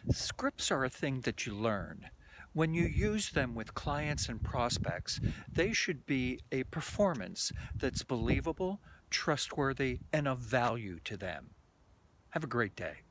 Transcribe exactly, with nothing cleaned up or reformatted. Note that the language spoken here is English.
Scripts are a thing that you learn. When you use them with clients and prospects, they should be a performance that's believable, trustworthy, and of value to them. Have a great day.